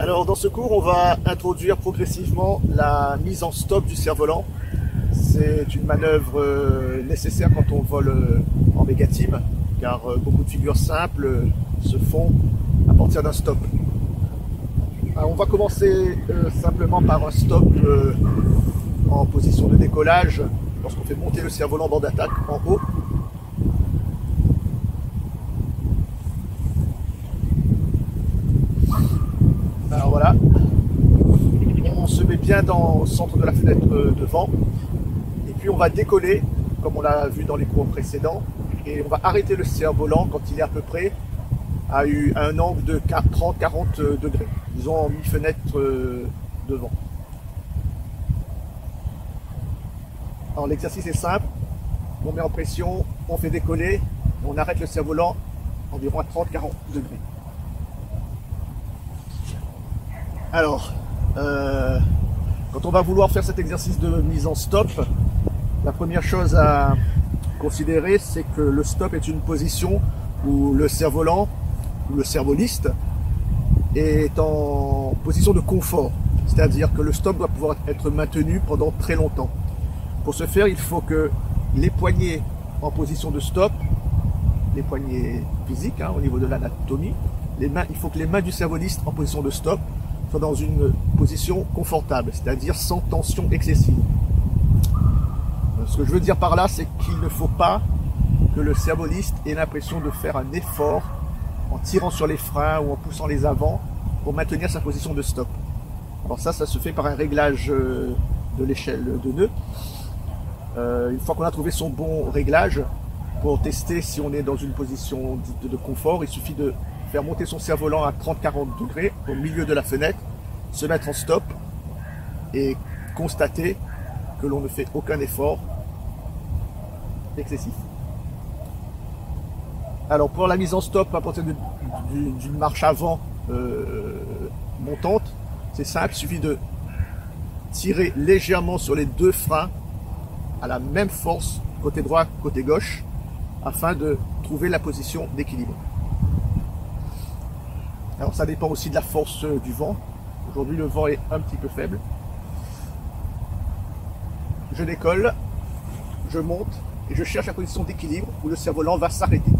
Alors dans ce cours, on va introduire progressivement la mise en stop du cerf-volant. C'est une manœuvre nécessaire quand on vole en méga-team, car beaucoup de figures simples se font à partir d'un stop. Alors, on va commencer simplement par un stop en position de décollage, lorsqu'on fait monter le cerf-volant bord d'attaque en haut. Alors voilà, on se met bien dans le centre de la fenêtre de vent, et puis on va décoller, comme on l'a vu dans les cours précédents, et on va arrêter le cerf-volant quand il est à peu près à un angle de 30-40 degrés, disons en mi-fenêtre de vent. Alors l'exercice est simple, on met en pression, on fait décoller, on arrête le cerf-volant environ à 30-40 degrés. Alors, quand on va vouloir faire cet exercice de mise en stop, la première chose à considérer, c'est que le stop est une position où le cerf-volant, ou le cervoliste, est en position de confort. C'est-à-dire que le stop doit pouvoir être maintenu pendant très longtemps. Pour ce faire, il faut que les poignets en position de stop, les poignets physiques au niveau de l'anatomie, il faut que les mains du cervoliste en position de stop soit dans une position confortable, c'est-à-dire sans tension excessive. Ce que je veux dire par là, c'est qu'il ne faut pas que le cervoliste ait l'impression de faire un effort en tirant sur les freins ou en poussant les avants pour maintenir sa position de stop. Alors ça se fait par un réglage de l'échelle de nœuds. Une fois qu'on a trouvé son bon réglage, pour tester si on est dans une position dite de confort, il suffit de faire monter son cerf-volant à 30-40 degrés au milieu de la fenêtre, se mettre en stop et constater que l'on ne fait aucun effort excessif. Alors pour la mise en stop à partir d'une marche avant montante, c'est simple, il suffit de tirer légèrement sur les deux freins à la même force, côté droit, côté gauche, afin de trouver la position d'équilibre. Alors ça dépend aussi de la force du vent. Aujourd'hui le vent est un petit peu faible. Je décolle, je monte et je cherche la position d'équilibre où le cerf-volant va s'arrêter.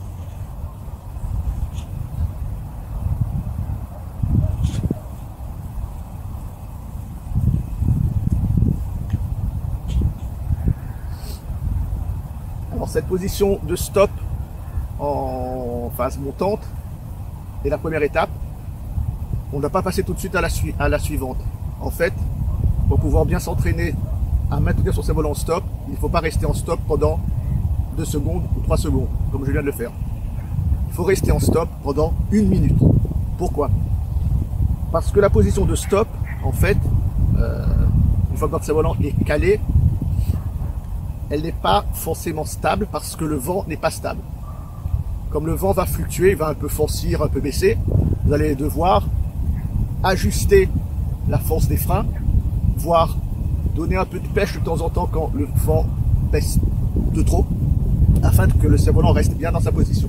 Alors cette position de stop en phase montante est la première étape. On ne va pas passer tout de suite à la suivante. En fait, pour pouvoir bien s'entraîner à maintenir son cerf-volant en stop, il ne faut pas rester en stop pendant 2 secondes ou 3 secondes, comme je viens de le faire. Il faut rester en stop pendant 1 minute. Pourquoi? Parce que la position de stop, en fait, une fois que notre cerf-volant est calé, elle n'est pas forcément stable parce que le vent n'est pas stable. Comme le vent va fluctuer, il va un peu forcir, un peu baisser, vous allez devoir ajuster la force des freins, voire donner un peu de pêche de temps en temps quand le vent baisse de trop, afin que le cerf-volant reste bien dans sa position.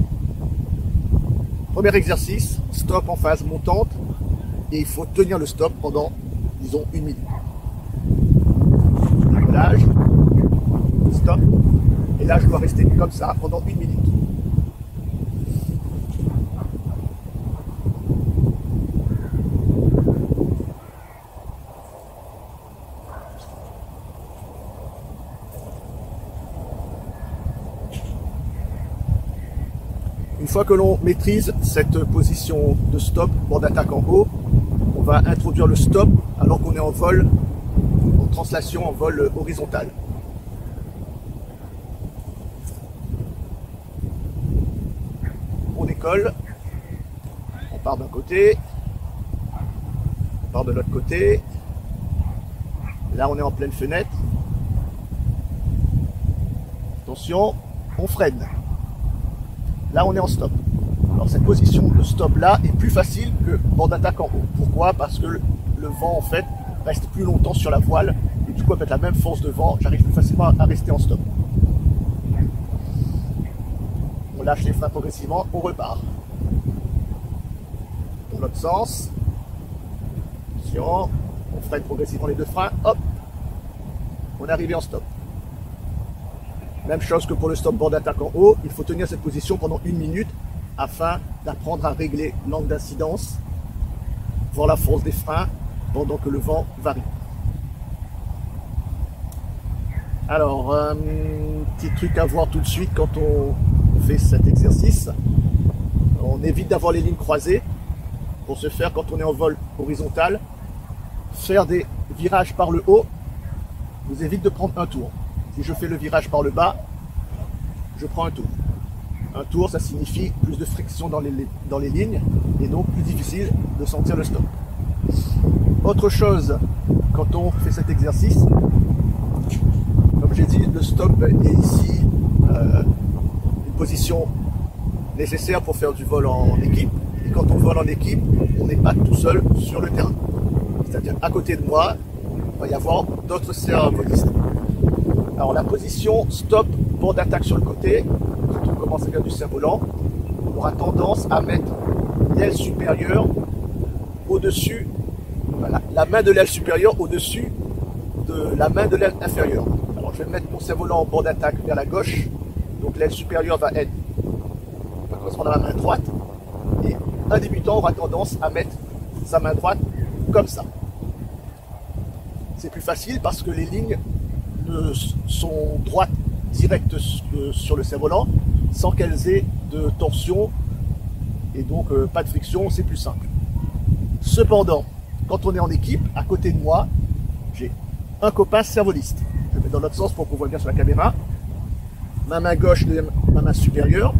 Premier exercice, stop en phase montante, et il faut tenir le stop pendant, disons, 1 minute. Décollage, stop, et là je dois rester comme ça pendant 1 minute. Une fois que l'on maîtrise cette position de stop, bord d'attaque en haut, on va introduire le stop alors qu'on est en vol, en translation, en vol horizontal. On décolle, on part d'un côté, on part de l'autre côté. Là on est en pleine fenêtre. Attention, on freine. Là on est en stop. Alors cette position de stop là est plus facile que bord d'attaque en haut. Pourquoi? Parce que le vent en fait reste plus longtemps sur la voile et du coup avec la même force de vent, j'arrive plus facilement à rester en stop. On lâche les freins progressivement, on repart. Dans l'autre sens, Attention, on freine progressivement les deux freins, hop, on est arrivé en stop. Même chose que pour le stop bord d'attaque en haut, il faut tenir cette position pendant 1 minute afin d'apprendre à régler l'angle d'incidence, voir la force des freins pendant que le vent varie. Alors, petit truc à voir tout de suite quand on fait cet exercice. On évite d'avoir les lignes croisées. Pour ce faire, quand on est en vol horizontal, faire des virages par le haut vous évite de prendre un tour. Si je fais le virage par le bas, je prends un tour. Un tour, ça signifie plus de friction dans les lignes et donc plus difficile de sentir le stop. Autre chose, quand on fait cet exercice, comme j'ai dit, le stop est ici une position nécessaire pour faire du vol en équipe. Et quand on vole en équipe, on n'est pas tout seul sur le terrain. C'est-à-dire à côté de moi, il va y avoir d'autres cerfs-volistes. Alors la position stop, bord d'attaque sur le côté, quand on commence à faire du cerf-volant, on aura tendance à mettre l'aile supérieure au-dessus, voilà, la main de l'aile supérieure au-dessus de la main de l'aile inférieure. Alors je vais mettre mon cerf-volant en bord d'attaque vers la gauche, donc l'aile supérieure va correspondre à la main droite, et un débutant aura tendance à mettre sa main droite comme ça. C'est plus facile parce que les lignes sont droites directes sur le cerf-volant sans qu'elles aient de torsion et donc pas de friction, c'est plus simple. Cependant, quand on est en équipe, à côté de moi, j'ai un copain cerf-voliste. Je mets dans l'autre sens pour qu'on voit bien sur la caméra. Ma main gauche, ma main supérieure.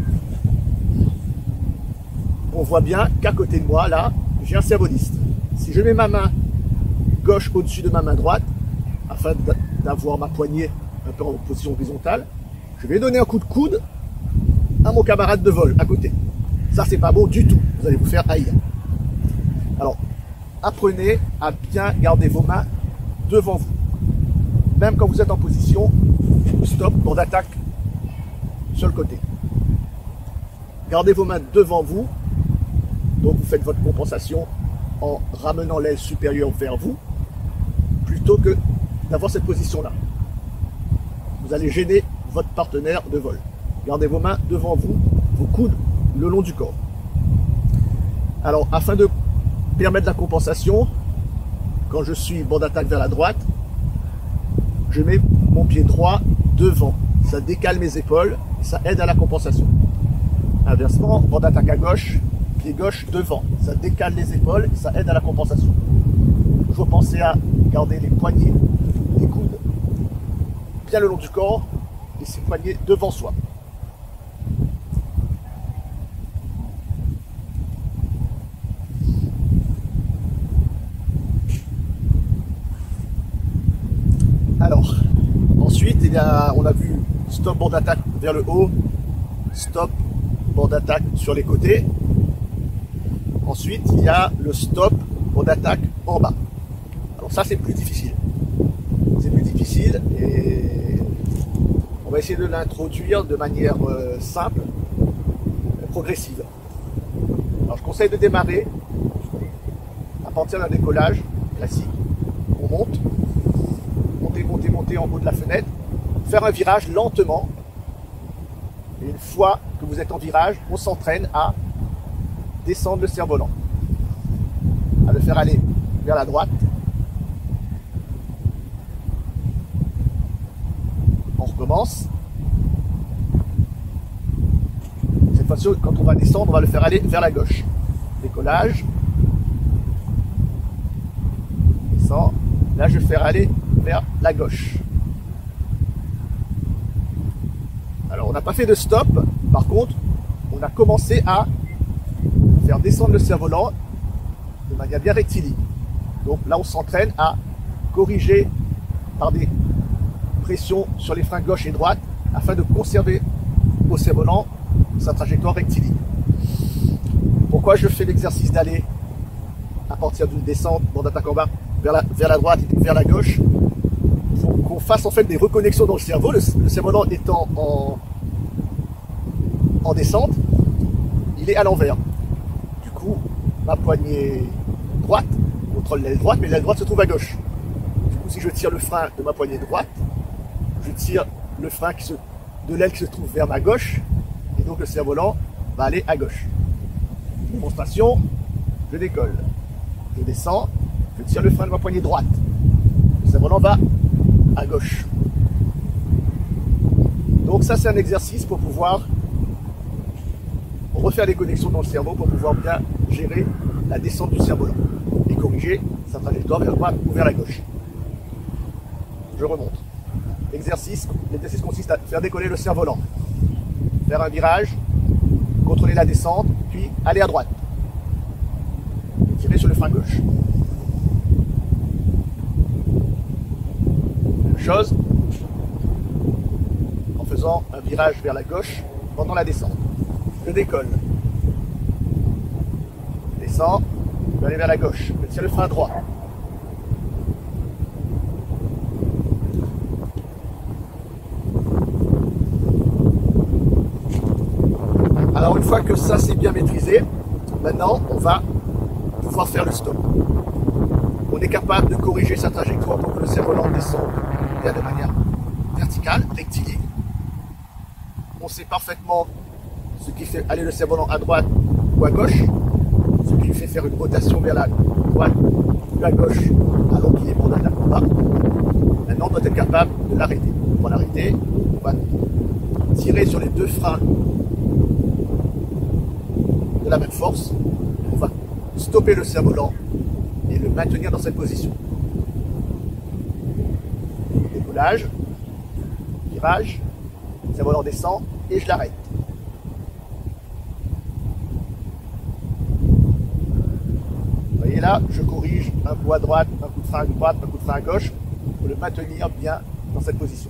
On voit bien qu'à côté de moi, là, j'ai un cerf-voliste. Si je mets ma main gauche au-dessus de ma main droite, afin d'avoir ma poignée un peu en position horizontale, je vais donner un coup de coude à mon camarade de vol à côté. Ça, c'est pas bon du tout. Vous allez vous faire haïr. Alors, apprenez à bien garder vos mains devant vous. Même quand vous êtes en position stop, bord d'attaque sur le côté. Gardez vos mains devant vous. Donc, vous faites votre compensation en ramenant l'aile supérieure vers vous, plutôt que d'avoir cette position-là. Vous allez gêner votre partenaire de vol. Gardez vos mains devant vous, vos coudes le long du corps. Alors, afin de permettre la compensation, quand je suis bord d'attaque vers la droite, je mets mon pied droit devant. Ça décale mes épaules et ça aide à la compensation. Inversement, bord d'attaque à gauche, pied gauche devant. Ça décale les épaules et ça aide à la compensation. Toujours penser à garder les poignets, les coudes bien le long du corps et ses poignets devant soi. Alors, ensuite, on a vu stop bord d'attaque vers le haut, stop bord d'attaque sur les côtés. Ensuite, il y a le stop bord d'attaque en bas. Alors ça, c'est plus difficile. C'est plus difficile et on va essayer de l'introduire de manière simple, progressive. Alors, je conseille de démarrer à partir d'un décollage classique. On monte en haut de la fenêtre, faire un virage lentement. Et une fois que vous êtes en virage, on s'entraîne à descendre le cerf-volant, à le faire aller vers la droite. On recommence. Cette fois-ci, quand on va descendre, on va le faire aller vers la gauche. Décollage. Descend. Là, je vais faire aller vers la gauche. Alors, on n'a pas fait de stop. Par contre, on a commencé à faire descendre le cerf-volant de manière bien rectiligne. Donc là, on s'entraîne à corriger par des pressions sur les freins gauche et droite afin de conserver au cerf-volant sa trajectoire rectiligne. Pourquoi je fais l'exercice d'aller à partir d'une descente, bord d'attaque en bas, vers la droite et vers la gauche? Il faut qu'on fasse en fait des reconnexions dans le cerveau. Le cerf-volant étant en descente, il est à l'envers. Du coup, ma poignée droite, contrôle l'aile droite, mais l'aile droite se trouve à gauche. Du coup, si je tire le frein de ma poignée droite, je tire le frein de l'aile qui se trouve vers ma gauche, et donc le cerf-volant va aller à gauche. Démonstration, je décolle, je descends, je tire le frein de ma poignée droite, le cerf-volant va à gauche. Donc ça, c'est un exercice pour pouvoir refaire les connexions dans le cerveau pour pouvoir bien gérer la descente du cerf-volant et corriger sa trajectoire vers la droite ou vers la gauche. Je remonte. L'exercice consiste à faire décoller le cerf-volant, faire un virage, contrôler la descente, puis aller à droite et tirer sur le frein gauche. Même chose en faisant un virage vers la gauche pendant la descente. Je décolle, je descends, je vais aller vers la gauche, je tire le frein droit. Alors une fois que ça c'est bien maîtrisé, maintenant on va pouvoir faire le stop. On est capable de corriger sa trajectoire pour que le cerf-volant descende bien de manière verticale, rectiligne. On sait parfaitement ce qui fait aller le cerf-volant à droite ou à gauche, ce qui lui fait faire une rotation vers la droite ou à gauche alors qu'il est pendant la combat. Maintenant, on doit être capable de l'arrêter. Pour l'arrêter, on va tirer sur les deux freins de la même force. On va stopper le cerf-volant et le maintenir dans cette position. Décollage, virage, le cerf-volant descend et je l'arrête. Et là, je corrige un coup à droite, un coup de frein à droite, un coup de frein à gauche pour le maintenir bien dans cette position.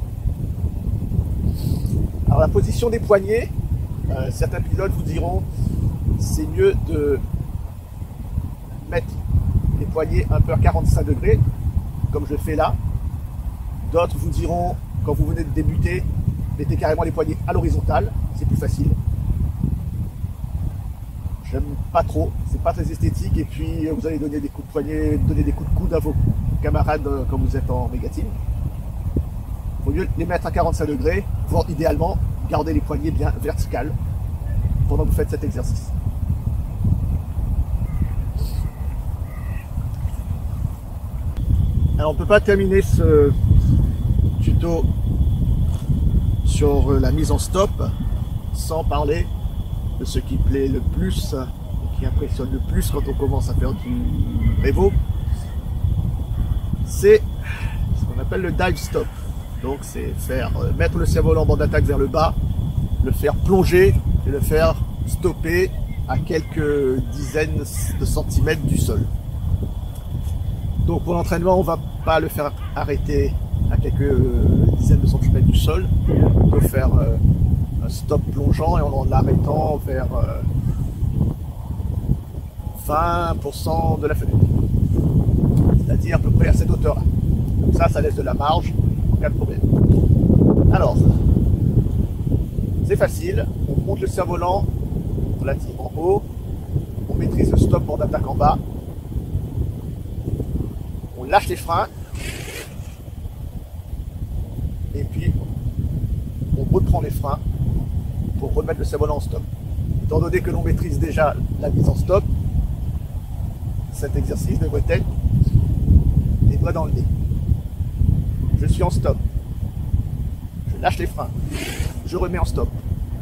Alors la position des poignets, certains pilotes vous diront c'est mieux de mettre les poignets un peu à 45 degrés, comme je fais là. D'autres vous diront quand vous venez de débuter, mettez carrément les poignets à l'horizontale, c'est plus facile. J'aime pas trop, c'est pas très esthétique et puis vous allez donner des coups de poignet, donner des coups de coude à vos camarades quand vous êtes en méga team. Il vaut mieux les mettre à 45 degrés, voire idéalement garder les poignets bien verticales pendant que vous faites cet exercice. Alors on ne peut pas terminer ce tuto sur la mise en stop sans parler de ce qui plaît le plus, qui impressionne le plus quand on commence à faire du Revo, c'est ce qu'on appelle le dive stop. Donc c'est mettre le cerf-volant en bande d'attaque vers le bas, le faire plonger et le faire stopper à quelques dizaines de centimètres du sol. Donc pour l'entraînement, on ne va pas le faire arrêter à quelques dizaines de centimètres du sol. On peut faire un stop plongeant et en l'arrêtant vers 20% de la fenêtre. C'est-à-dire à peu près à cette hauteur-là. Comme ça laisse de la marge en cas de problème. Alors, c'est facile. On monte le cerf-volant relativement haut. On maîtrise le stop bord d'attaque en bas. On lâche les freins. Et puis, on reprend les freins pour remettre le cerf-volant en stop. Étant donné que l'on maîtrise déjà la mise en stop, cet exercice devrait être les doigts dans le nez. Je suis en stop. Je lâche les freins. Je remets en stop.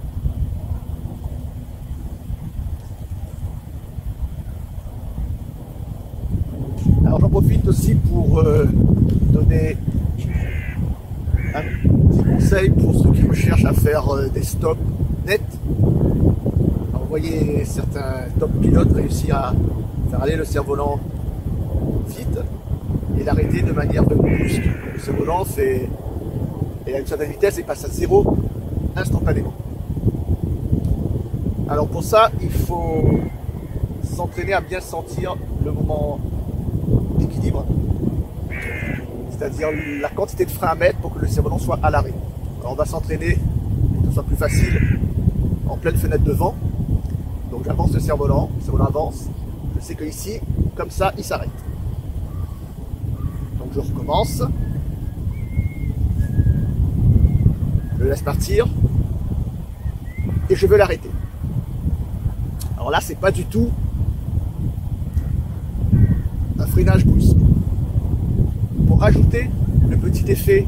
Alors j'en profite aussi pour donner un petit conseil pour ceux qui recherchent à faire des stops nets. Alors, vous voyez certains top pilotes réussir à faire aller le cerf-volant vite et l'arrêter de manière vraiment brusque. Le cerf-volant et à une certaine vitesse et passe à zéro instantanément. Alors pour ça, il faut s'entraîner à bien sentir le moment d'équilibre, c'est-à-dire la quantité de frein à mettre pour que le cerf-volant soit à l'arrêt. Alors on va s'entraîner pour que ce soit plus facile en pleine fenêtre de vent. Donc j'avance le cerf-volant avance. Je sais que ici, comme ça, il s'arrête. Donc je recommence. Je le laisse partir. Et je veux l'arrêter. Alors là, c'est pas du tout un freinage brusque. Pour rajouter le petit effet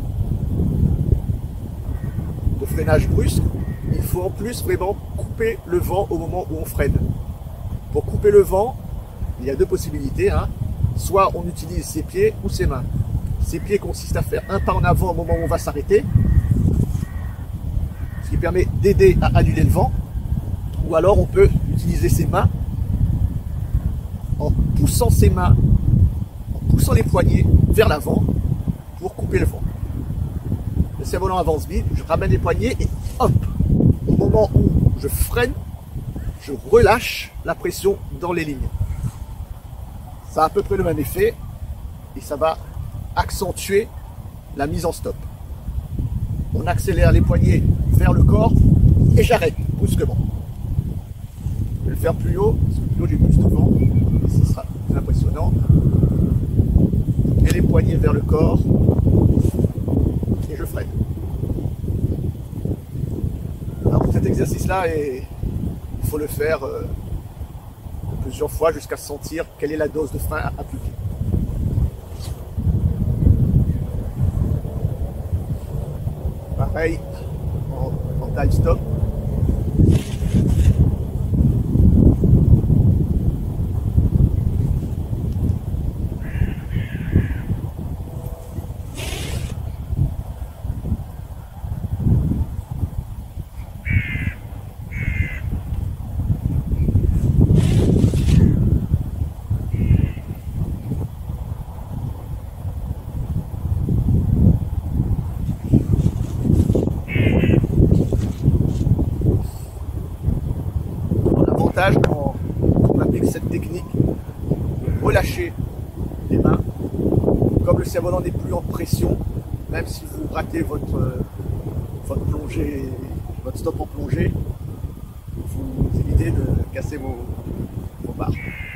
de freinage brusque, il faut en plus vraiment couper le vent au moment où on freine. Pour couper le vent, il y a deux possibilités, hein. Soit on utilise ses pieds ou ses mains. Ses pieds consistent à faire un pas en avant au moment où on va s'arrêter, ce qui permet d'aider à annuler le vent. Ou alors on peut utiliser ses mains en poussant ses mains, en poussant les poignets vers l'avant pour couper le vent. Le cerf-volant avance vite, je ramène les poignets et hop, au moment où je freine, je relâche la pression dans les lignes. Ça a à peu près le même effet et ça va accentuer la mise en stop. On accélère les poignets vers le corps et j'arrête brusquement. Je vais le faire plus haut, parce que plus haut j'ai plus de vent, et ce sera plus impressionnant. Et les poignets vers le corps et je freine. Alors pour cet exercice-là, il faut le faire plusieurs fois jusqu'à sentir quelle est la dose de frein à appliquer. Pareil en time stop. Quand on applique cette technique, relâchez les mains. Comme le cerf-volant n'est plus en pression, même si vous ratez votre plongée, votre stop en plongée, vous évitez de casser vos barres.